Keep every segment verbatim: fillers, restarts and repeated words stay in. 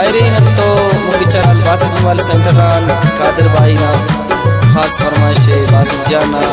शायरीन तो मुझे channel Basit mobile centre Qadir भाई ना खास फरमाइश बासित जाना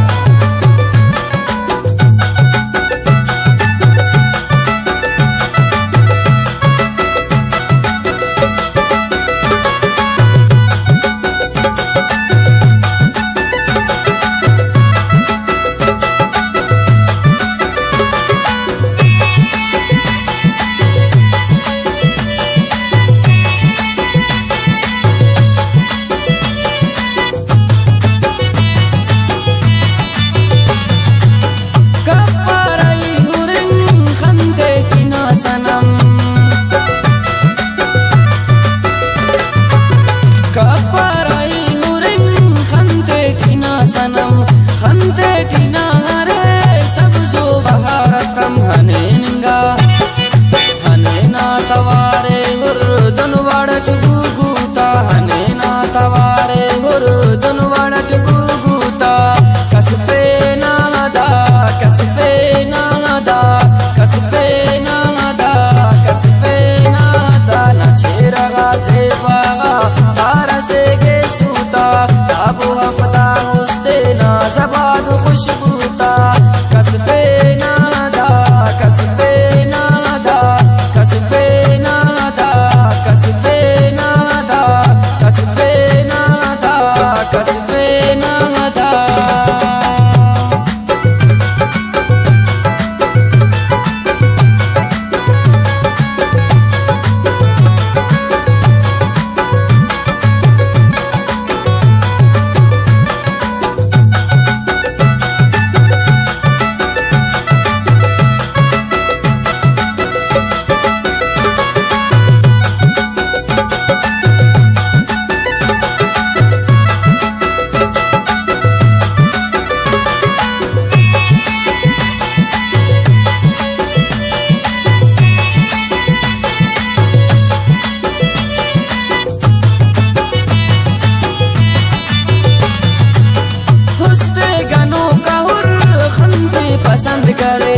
पसंद करे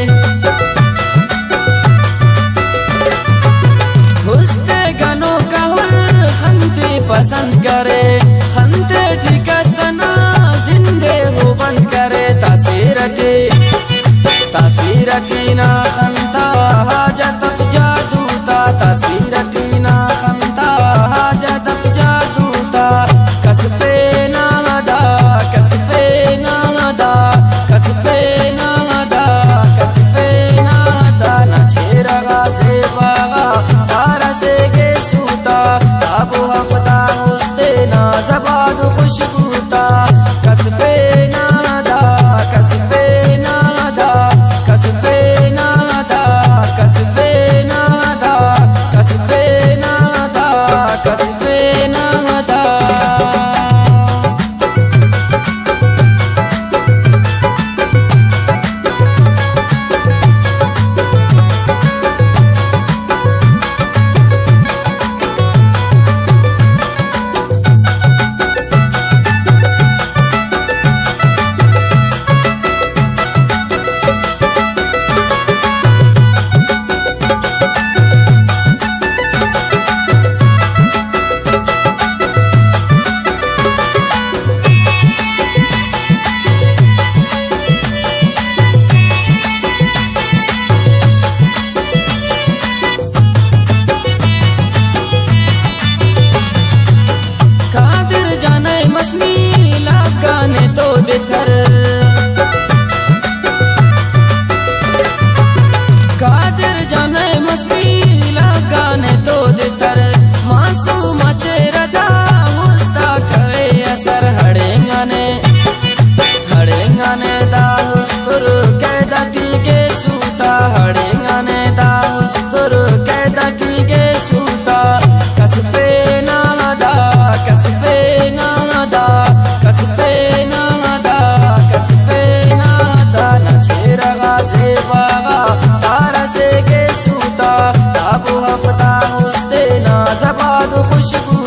हुस्ते गानों का हुर खंते पसंद करे खंते ठीक सना जिंदे हो बंद करे तासीरटे तासीरटी ना खंता हाजत जादू ता तासीरटी ना खंता हाजत जादू ता कसबे ना दा कसबे ना दा कसबे खुशबूता कसबे नादा कसबे नादा कसबे नादा कसबे नादा कसबे नादा कसबे नादा खुशबू